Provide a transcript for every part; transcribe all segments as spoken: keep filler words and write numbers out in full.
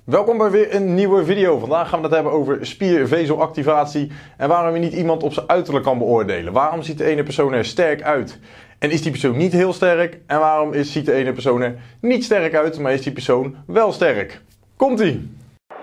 Welkom bij weer een nieuwe video. Vandaag gaan we het hebben over spiervezelactivatie en waarom je niet iemand op zijn uiterlijk kan beoordelen. Waarom ziet de ene persoon er sterk uit en is die persoon niet heel sterk? En waarom is, ziet de ene persoon er niet sterk uit, maar is die persoon wel sterk? Komt-ie!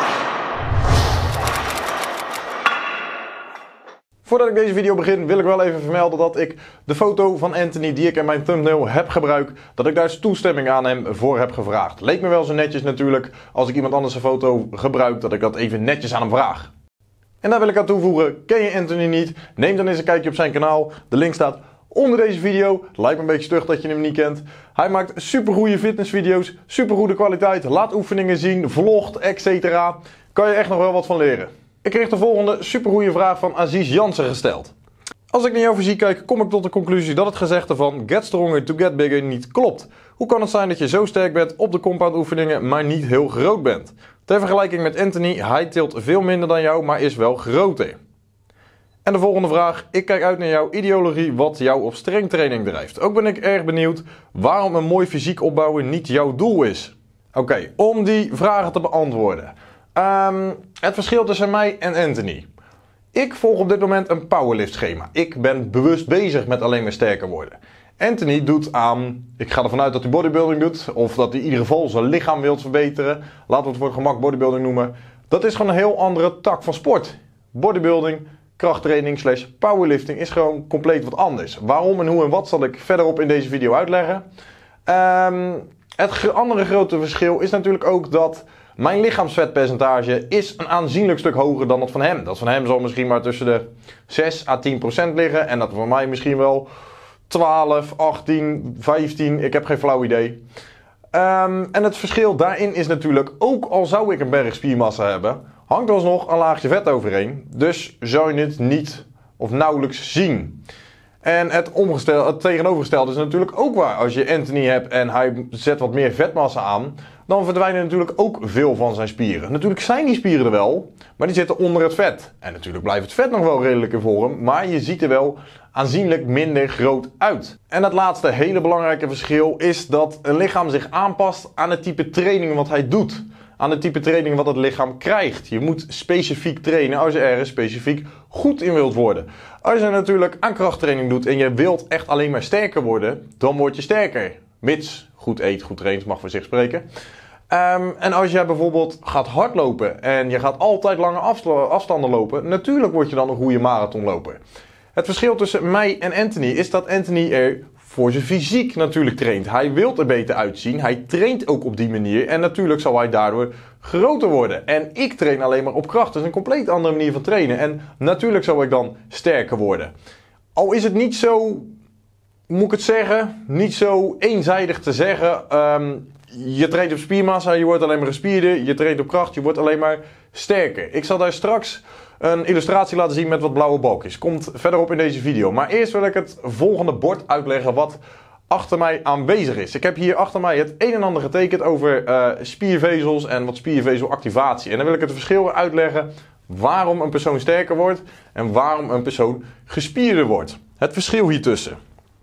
Voordat ik deze video begin wil ik wel even vermelden dat ik de foto van Anthony die ik in mijn thumbnail heb gebruikt, dat ik daar toestemming aan hem voor heb gevraagd. Leek me wel zo netjes natuurlijk als ik iemand anders een foto gebruik dat ik dat even netjes aan hem vraag. En daar wil ik aan toevoegen, ken je Anthony niet? Neem dan eens een kijkje op zijn kanaal. De link staat onder deze video. Het lijkt me een beetje stug dat je hem niet kent. Hij maakt supergoeie fitnessvideo's, supergoede kwaliteit, laat oefeningen zien, vlogt, et cetera. Kan je echt nog wel wat van leren. Ik kreeg de volgende supergoeie vraag van Aziz Jansen gesteld. Als ik naar jouw fysiek kijk, kom ik tot de conclusie dat het gezegde van get stronger to get bigger niet klopt. Hoe kan het zijn dat je zo sterk bent op de compound oefeningen, maar niet heel groot bent? Ter vergelijking met Anthony, hij tilt veel minder dan jou, maar is wel groter. En de volgende vraag, ik kijk uit naar jouw ideologie wat jou op strengtraining drijft. Ook ben ik erg benieuwd waarom een mooi fysiek opbouwen niet jouw doel is. Oké, okay, om die vragen te beantwoorden. Um, het verschil tussen mij en Anthony. Ik volg op dit moment een powerlift schema. Ik ben bewust bezig met alleen maar sterker worden. Anthony doet aan, ik ga ervan uit dat hij bodybuilding doet, of dat hij in ieder geval zijn lichaam wil verbeteren. Laten we het voor het gemak bodybuilding noemen. Dat is gewoon een heel andere tak van sport. Bodybuilding, krachttraining slash powerlifting is gewoon compleet wat anders. Waarom en hoe en wat zal ik verderop in deze video uitleggen. Um, het andere grote verschil is natuurlijk ook dat mijn lichaamsvetpercentage is een aanzienlijk stuk hoger dan dat van hem. Dat van hem zal misschien maar tussen de zes à tien procent liggen. En dat van mij misschien wel twaalf, achttien, vijftien. Ik heb geen flauw idee. Um, en het verschil daarin is natuurlijk, ook al zou ik een berg spiermassa hebben, hangt er alsnog een laagje vet overheen. Dus zou je het niet of nauwelijks zien. En het, het tegenovergestelde is natuurlijk ook waar. Als je Anthony hebt en hij zet wat meer vetmassa aan, dan verdwijnen natuurlijk ook veel van zijn spieren. Natuurlijk zijn die spieren er wel, maar die zitten onder het vet. En natuurlijk blijft het vet nog wel redelijk in vorm, maar je ziet er wel aanzienlijk minder groot uit. En het laatste hele belangrijke verschil is dat een lichaam zich aanpast aan het type training wat hij doet. Aan het type training wat het lichaam krijgt. Je moet specifiek trainen als je ergens specifiek goed in wilt worden. Als je natuurlijk aan krachttraining doet en je wilt echt alleen maar sterker worden, dan word je sterker. Mits goed eet, goed traint, mag voor zich spreken. Um, en als jij bijvoorbeeld gaat hardlopen en je gaat altijd lange afstanden lopen, natuurlijk word je dan een goede marathonloper. Het verschil tussen mij en Anthony is dat Anthony er voor zijn fysiek natuurlijk traint. Hij wil er beter uitzien, hij traint ook op die manier en natuurlijk zal hij daardoor groter worden. En ik train alleen maar op kracht, dat is een compleet andere manier van trainen. En natuurlijk zal ik dan sterker worden. Al is het niet zo, moet ik het zeggen, niet zo eenzijdig te zeggen. Um, je traint op spiermassa, je wordt alleen maar gespierder. Je traint op kracht, je wordt alleen maar sterker. Ik zal daar straks een illustratie laten zien met wat blauwe balkjes. Komt verderop in deze video. Maar eerst wil ik het volgende bord uitleggen wat achter mij aanwezig is. Ik heb hier achter mij het een en ander getekend over uh, spiervezels en wat spiervezelactivatie. En dan wil ik het verschil uitleggen waarom een persoon sterker wordt en waarom een persoon gespierder wordt. Het verschil hiertussen.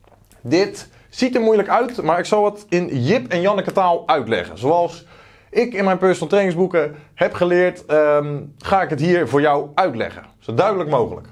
Dit ziet er moeilijk uit, maar ik zal het in Jip en Janneke taal uitleggen. Zoals ik in mijn personal trainingsboeken heb geleerd, um, ga ik het hier voor jou uitleggen. Zo duidelijk mogelijk.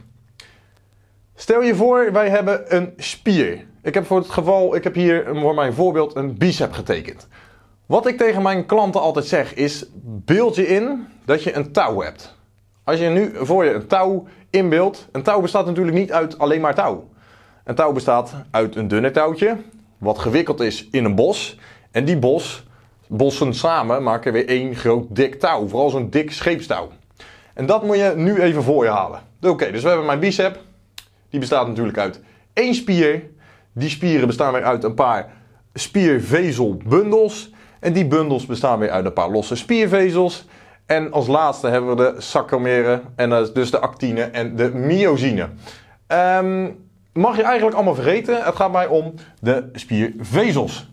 Stel je voor, wij hebben een spier. Ik heb voor het geval, ik heb hier voor mijn voorbeeld een bicep getekend. Wat ik tegen mijn klanten altijd zeg is, beeld je in dat je een touw hebt. Als je nu voor je een touw inbeeldt, een touw bestaat natuurlijk niet uit alleen maar touw. Een touw bestaat uit een dunne touwtje, wat gewikkeld is in een bos. En die bos, bossen samen maken weer één groot dik touw. Vooral zo'n dik scheepstouw. En dat moet je nu even voor je halen. Oké, okay, dus we hebben mijn bicep. Die bestaat natuurlijk uit één spier. Die spieren bestaan weer uit een paar spiervezelbundels. En die bundels bestaan weer uit een paar losse spiervezels. En als laatste hebben we de sarcomeren. En dat is dus de actine en de myosine. Um, mag je eigenlijk allemaal vergeten. Het gaat mij om de spiervezels.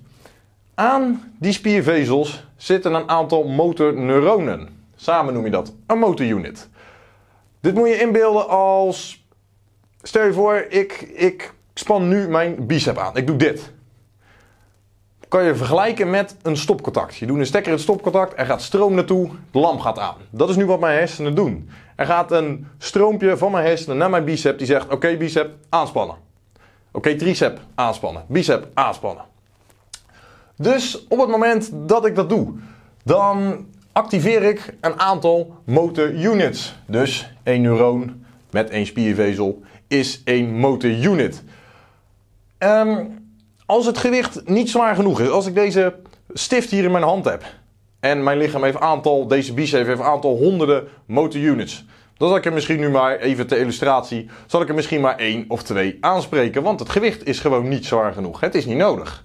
Aan die spiervezels zitten een aantal motorneuronen. Samen noem je dat een motorunit. Dit moet je inbeelden als, stel je voor, ik, ik span nu mijn bicep aan. Ik doe dit. kan je vergelijken met een stopcontact. Je doet een stekker in het stopcontact, er gaat stroom naartoe, de lamp gaat aan. Dat is nu wat mijn hersenen doen. Er gaat een stroompje van mijn hersenen naar mijn bicep die zegt, oké okay, bicep, aanspannen. Oké okay, tricep, aanspannen. Bicep, aanspannen. Dus op het moment dat ik dat doe, dan activeer ik een aantal motor units. Dus één neuron met één spiervezel is één motor unit. Um, als het gewicht niet zwaar genoeg is, als ik deze stift hier in mijn hand heb en mijn lichaam heeft een aantal, deze bicep heeft een aantal honderden motor units, dan zal ik er misschien nu maar, even ter illustratie, zal ik er misschien maar één of twee aanspreken, want het gewicht is gewoon niet zwaar genoeg. Het is niet nodig.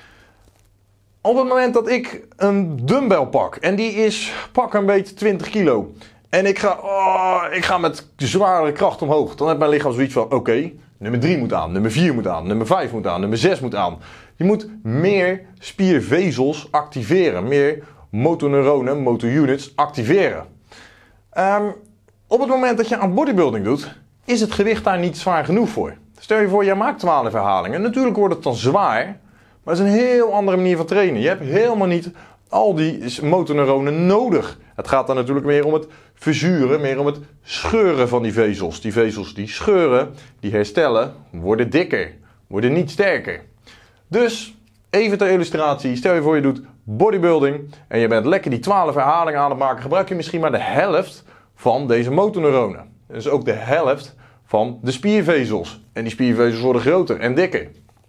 Op het moment dat ik een dumbbell pak en die is pak een beetje twintig kilo en ik ga, oh, ik ga met zware kracht omhoog, dan heeft mijn lichaam zoiets van, oké, okay, nummer drie moet aan, nummer vier moet aan, nummer vijf moet aan, nummer zes moet aan. Je moet meer spiervezels activeren, meer motorneuronen, motorunits activeren. Um, op het moment dat je aan bodybuilding doet, is het gewicht daar niet zwaar genoeg voor. Stel je voor, jij maakt twaalf herhalingen. Natuurlijk wordt het dan zwaar, maar het is een heel andere manier van trainen. Je hebt helemaal niet al die motorneuronen nodig. Het gaat dan natuurlijk meer om het verzuren, meer om het scheuren van die vezels. Die vezels die scheuren, die herstellen, worden dikker, worden niet sterker. Dus, even ter illustratie, stel je voor je doet bodybuilding en je bent lekker die twaalf herhalingen aan het maken, gebruik je misschien maar de helft van deze motorneuronen. Dus ook de helft van de spiervezels. En die spiervezels worden groter en dikker.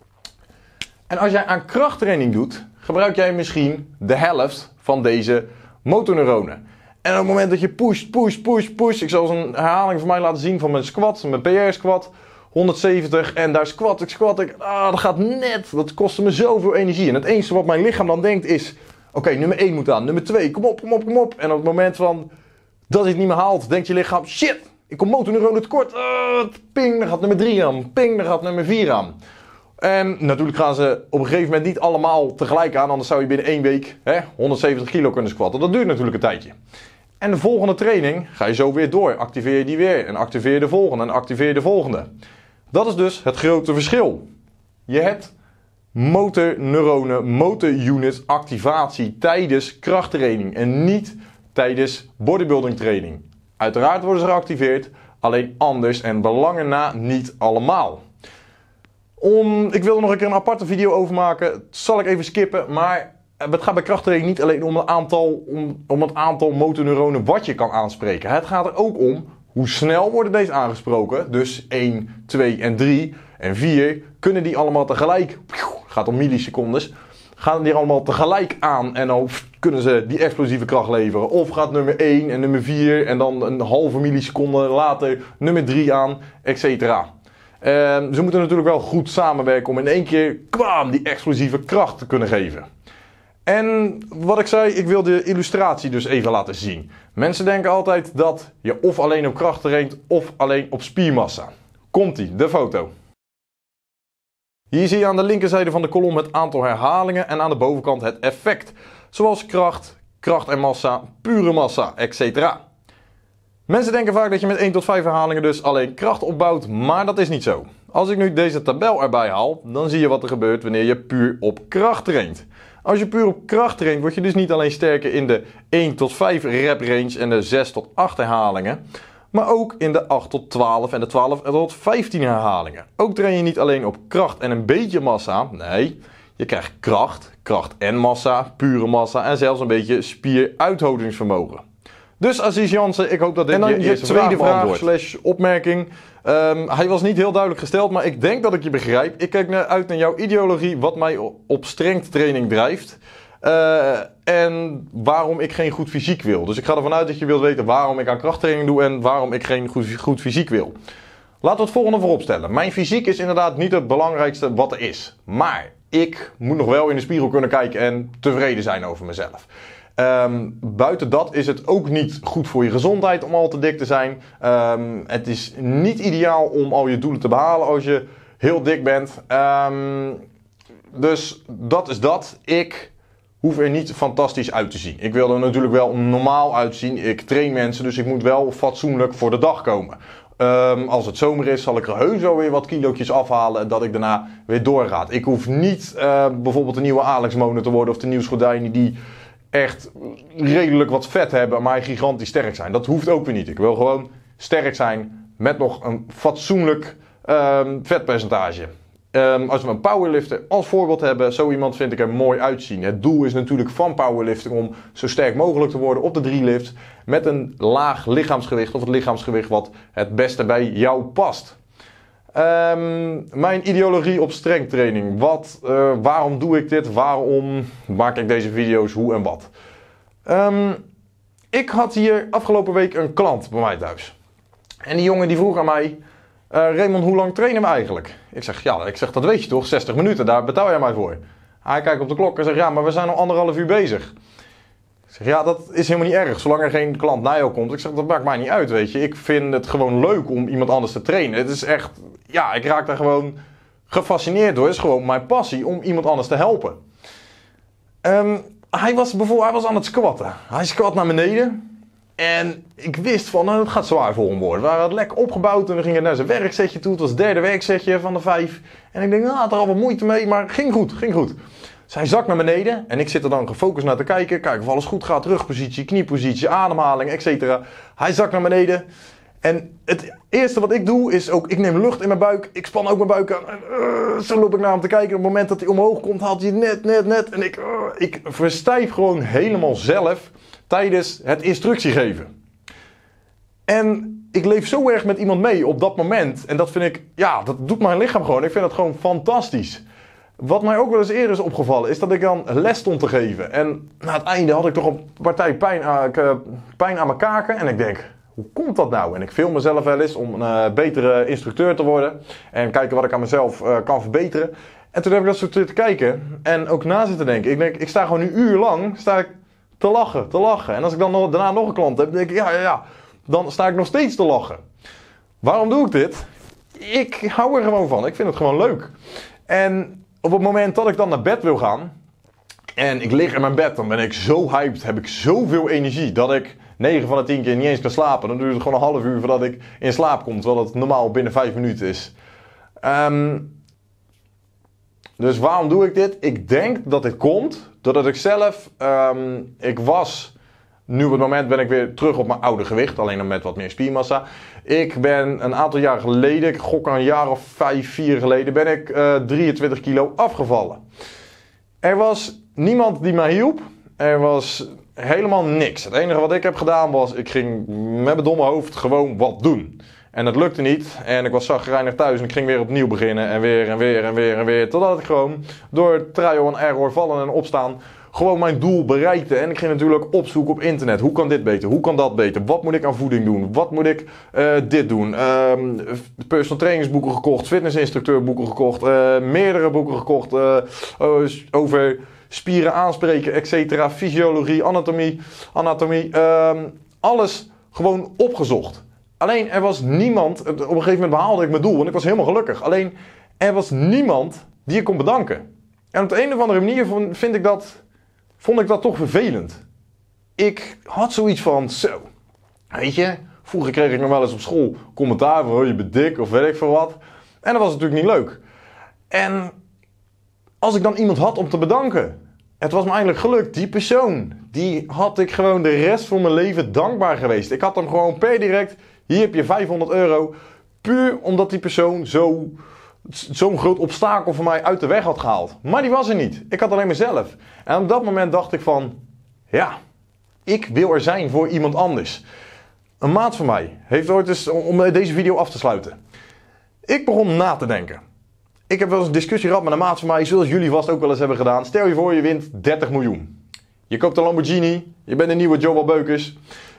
En als jij aan krachttraining doet, gebruik jij misschien de helft van deze motorneuronen. En op het moment dat je pusht, pusht, pusht, pusht. Ik zal eens een herhaling van mij laten zien van mijn squat, mijn P R squat. honderdzeventig en daar squat ik, squat ik. Ah, dat gaat net. Dat kostte me zoveel energie. En het enige wat mijn lichaam dan denkt is, oké, okay, nummer één moet aan, nummer twee, kom op, kom op, kom op. En op het moment van dat hij het niet meer haalt, denkt je lichaam, shit, ik kom motorneuronen tekort. Uh, ping, dan gaat nummer drie aan. Ping, dan gaat nummer vier aan. En natuurlijk gaan ze op een gegeven moment niet allemaal tegelijk aan, anders zou je binnen één week hè, honderdzeventig kilo kunnen squatten. Dat duurt natuurlijk een tijdje. En de volgende training ga je zo weer door. Activeer je die weer en activeer de volgende en activeer de volgende. Dat is dus het grote verschil. Je hebt motorneuronen, motorunits activatie tijdens krachttraining en niet tijdens bodybuilding training. Uiteraard worden ze geactiveerd, alleen anders en belangen na niet allemaal. Om, ik wil er nog een keer een aparte video over maken, dat zal ik even skippen, maar het gaat bij krachttraining niet alleen om het aantal, om, om het aantal motorneuronen wat je kan aanspreken. Het gaat er ook om hoe snel worden deze aangesproken. Dus één, twee en drie en vier kunnen die allemaal tegelijk, gaat om millisecondes, gaan die allemaal tegelijk aan en dan kunnen ze die explosieve kracht leveren. Of gaat nummer één en nummer vier en dan een halve milliseconde later nummer drie aan, et cetera. Uh, ze moeten natuurlijk wel goed samenwerken om in één keer kwam die explosieve kracht te kunnen geven. En wat ik zei, ik wil de illustratie dus even laten zien. Mensen denken altijd dat je of alleen op kracht traint of alleen op spiermassa. Komt-ie, de foto. Hier zie je aan de linkerzijde van de kolom het aantal herhalingen en aan de bovenkant het effect. Zoals kracht, kracht en massa, pure massa, et cetera. Mensen denken vaak dat je met één tot vijf herhalingen dus alleen kracht opbouwt, maar dat is niet zo. Als ik nu deze tabel erbij haal, dan zie je wat er gebeurt wanneer je puur op kracht traint. Als je puur op kracht traint, word je dus niet alleen sterker in de één tot vijf rep range en de zes tot acht herhalingen, maar ook in de acht tot twaalf en de twaalf tot vijftien herhalingen. Ook train je niet alleen op kracht en een beetje massa, nee, je krijgt kracht, kracht en massa, pure massa en zelfs een beetje spieruithoudingsvermogen. Dus Aziz Jansen, ik hoop dat dit en dan je, je tweede vraag, vraag slash opmerking. Um, hij was niet heel duidelijk gesteld, maar ik denk dat ik je begrijp. Ik kijk naar, uit naar jouw ideologie, wat mij op strength training drijft. Uh, en waarom ik geen goed fysiek wil. Dus ik ga ervan uit dat je wilt weten waarom ik aan krachttraining doe en waarom ik geen goed, goed fysiek wil. Laten we het volgende voorop stellen. Mijn fysiek is inderdaad niet het belangrijkste wat er is. Maar ik moet nog wel in de spiegel kunnen kijken en tevreden zijn over mezelf. Um, buiten dat is het ook niet goed voor je gezondheid om al te dik te zijn. Um, het is niet ideaal om al je doelen te behalen als je heel dik bent. Um, dus dat is dat. Ik hoef er niet fantastisch uit te zien. Ik wil er natuurlijk wel normaal uitzien. Ik train mensen, dus ik moet wel fatsoenlijk voor de dag komen. Um, als het zomer is, zal ik er heus wel weer wat kilootjes afhalen. Dat ik daarna weer doorga. Ik hoef niet uh, bijvoorbeeld de nieuwe Alex Mono te worden. Of de nieuwe Gordijnen die echt redelijk wat vet hebben. Maar gigantisch sterk zijn. Dat hoeft ook weer niet. Ik wil gewoon sterk zijn. Met nog een fatsoenlijk um, vetpercentage. Um, als we een powerlifter als voorbeeld hebben, zo iemand vind ik er mooi uitzien. Het doel is natuurlijk van powerlifting om zo sterk mogelijk te worden op de drie lifts met een laag lichaamsgewicht of het lichaamsgewicht wat het beste bij jou past. Um, mijn ideologie op strengtraining. Wat, uh, waarom doe ik dit? Waarom maak ik deze video's? Hoe en wat? Um, ik had hier afgelopen week een klant bij mij thuis. En die jongen die vroeg aan mij... Uh, Raymond, hoe lang trainen we eigenlijk? Ik zeg, ja, ik zeg, dat weet je toch, zestig minuten, daar betaal jij mij voor. Hij kijkt op de klok en zegt, ja, maar we zijn al anderhalf uur bezig. Ik zeg, ja, dat is helemaal niet erg, zolang er geen klant naar jou komt. Ik zeg, dat maakt mij niet uit, weet je. Ik vind het gewoon leuk om iemand anders te trainen. Het is echt, ja, ik raak daar gewoon gefascineerd door. Het is gewoon mijn passie om iemand anders te helpen. Um, hij, was bijvoorbeeld, hij was aan het squatten. Hij squat naar beneden. En ik wist van, nou, het gaat zwaar voor hem worden. We waren het lekker opgebouwd en we gingen naar zijn werksetje toe. Het was het derde werksetje van de vijf. En ik denk, nou, had er al wat moeite mee, maar ging goed, ging goed. Dus hij zakt naar beneden en ik zit er dan gefocust naar te kijken. Kijken of alles goed gaat, rugpositie, kniepositie, ademhaling, et cetera. Hij zakt naar beneden. En het eerste wat ik doe is ook, ik neem lucht in mijn buik. Ik span ook mijn buik aan. En, uh, zo loop ik naar hem te kijken. Op het moment dat hij omhoog komt, haalt hij net, net, net. En ik, uh, ik verstijf gewoon helemaal zelf tijdens het instructie geven. En ik leef zo erg met iemand mee op dat moment. En dat vind ik, ja, dat doet mijn lichaam gewoon. Ik vind dat gewoon fantastisch. Wat mij ook wel eens eerder is opgevallen, is dat ik dan les stond te geven. En na het einde had ik toch een partij pijn aan, pijn aan mijn kaken. En ik denk, hoe komt dat nou? En ik film mezelf wel eens om een uh, betere instructeur te worden. En kijken wat ik aan mezelf uh, kan verbeteren. En toen heb ik dat zo te kijken. En ook na zitten denken. Ik denk, ik sta gewoon een uur lang sta ik te lachen, te lachen. En als ik dan nog, daarna nog een klant heb, dan denk ik, ja, ja, ja. Dan sta ik nog steeds te lachen. Waarom doe ik dit? Ik hou er gewoon van. Ik vind het gewoon leuk. En op het moment dat ik dan naar bed wil gaan. En ik lig in mijn bed, dan ben ik zo hyped. Heb ik zoveel energie dat ik negen van de tien keer niet eens kan slapen. Dan duurt het gewoon een half uur voordat ik in slaap kom. Terwijl het normaal binnen vijf minuten is. Um, dus waarom doe ik dit? Ik denk dat dit komt doordat ik zelf... Um, ik was... Nu op het moment ben ik weer terug op mijn oude gewicht. Alleen dan met wat meer spiermassa. Ik ben een aantal jaar geleden, ik gok een jaar of vijf, vier geleden, ben ik uh, drieëntwintig kilo afgevallen. Er was niemand die mij hielp. Er was helemaal niks. Het enige wat ik heb gedaan was, ik ging met mijn domme hoofd gewoon wat doen. En dat lukte niet. En ik was chagrijnig thuis en ik ging weer opnieuw beginnen. En weer en weer en weer en weer. Totdat ik gewoon door trial en error, vallen en opstaan, gewoon mijn doel bereikte. En ik ging natuurlijk opzoeken op internet. Hoe kan dit beter? Hoe kan dat beter? Wat moet ik aan voeding doen? Wat moet ik uh, dit doen? Uh, personal trainingsboeken gekocht. Fitnessinstructeurboeken gekocht. Uh, meerdere boeken gekocht. Uh, uh, over spieren aanspreken, et cetera. Fysiologie, anatomie. anatomie uh, alles gewoon opgezocht. Alleen er was niemand. Op een gegeven moment behaalde ik mijn doel. Want ik was helemaal gelukkig. Alleen er was niemand die ik kon bedanken. En op de een of andere manier vind ik dat... vond ik dat toch vervelend. Ik had zoiets van, zo, weet je, vroeger kreeg ik nog wel eens op school commentaar van, oh, je bent dik of weet ik veel wat. En dat was natuurlijk niet leuk. En als ik dan iemand had om te bedanken, het was me eindelijk gelukt, die persoon, die had ik gewoon de rest van mijn leven dankbaar geweest. Ik had hem gewoon per direct, hier heb je vijfhonderd euro, puur omdat die persoon zo... zo'n groot obstakel voor mij uit de weg had gehaald. Maar die was er niet. Ik had alleen mezelf. En op dat moment dacht ik van... ja, ik wil er zijn voor iemand anders. Een maat van mij heeft ooit eens... om deze video af te sluiten. Ik begon na te denken. Ik heb wel eens een discussie gehad met een maat van mij... zoals jullie vast ook wel eens hebben gedaan. Stel je voor je wint dertig miljoen. Je koopt een Lamborghini. Je bent een nieuwe Joe Beukers.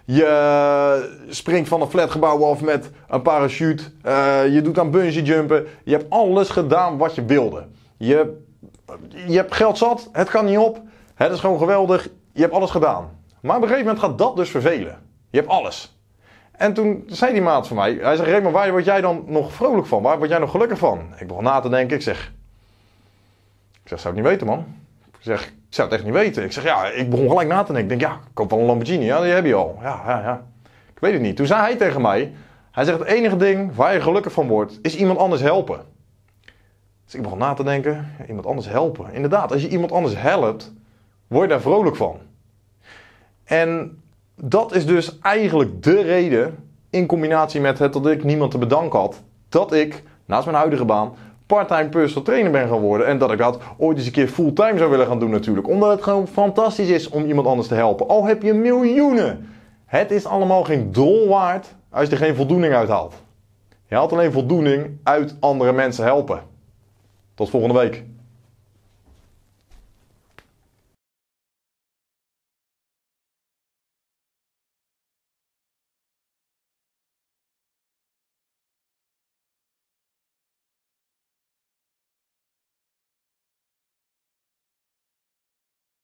Je springt van een flatgebouw af met een parachute. Uh, je doet aan bungee jumpen. Je hebt alles gedaan wat je wilde. Je, je hebt geld zat. Het kan niet op. Het is gewoon geweldig. Je hebt alles gedaan. Maar op een gegeven moment gaat dat dus vervelen. Je hebt alles. En toen zei die maat van mij. Hij zegt, Raymond, waar word jij dan nog vrolijk van? Waar word jij nog gelukkig van? Ik begon na te denken. Ik zeg, ik zeg, zou ik niet weten, man. Ik zeg, ik zou het echt niet weten. Ik zeg, ja, ik begon gelijk na te denken. Ik denk, ja, ik koop wel een Lamborghini. Ja, die heb je al. Ja, ja, ja. Ik weet het niet. Toen zei hij tegen mij, Hij zegt het enige ding waar je gelukkig van wordt, is iemand anders helpen. Dus ik begon na te denken, ja, iemand anders helpen. Inderdaad, als je iemand anders helpt, word je daar vrolijk van. En dat is dus eigenlijk de reden, in combinatie met het dat ik niemand te bedanken had, dat ik, naast mijn huidige baan, part-time personal trainer ben gaan worden. En dat ik dat ooit eens een keer fulltime zou willen gaan doen natuurlijk. Omdat het gewoon fantastisch is om iemand anders te helpen. Al heb je miljoenen. Het is allemaal geen dol waard als je er geen voldoening uit haalt. Je haalt alleen voldoening uit andere mensen helpen. Tot volgende week.